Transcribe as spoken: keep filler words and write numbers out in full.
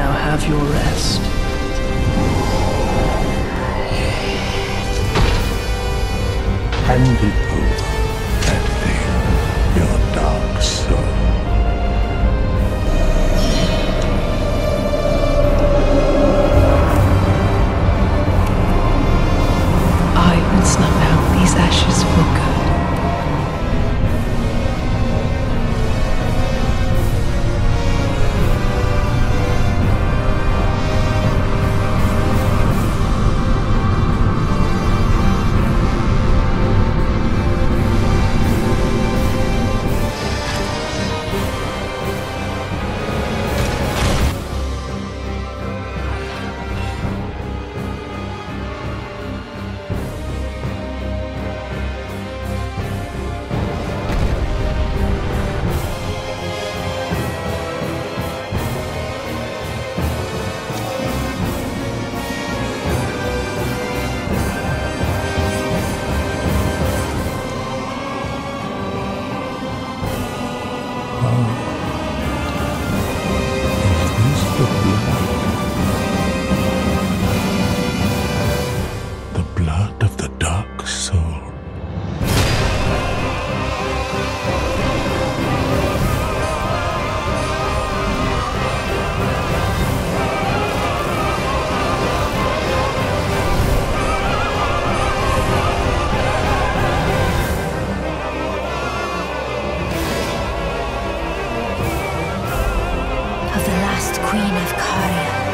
Now have your rest. Hand it over, that thing, your dark soul. I will snuff out these ashes for good. The blood of the dark soul. Of the last queen of Caria.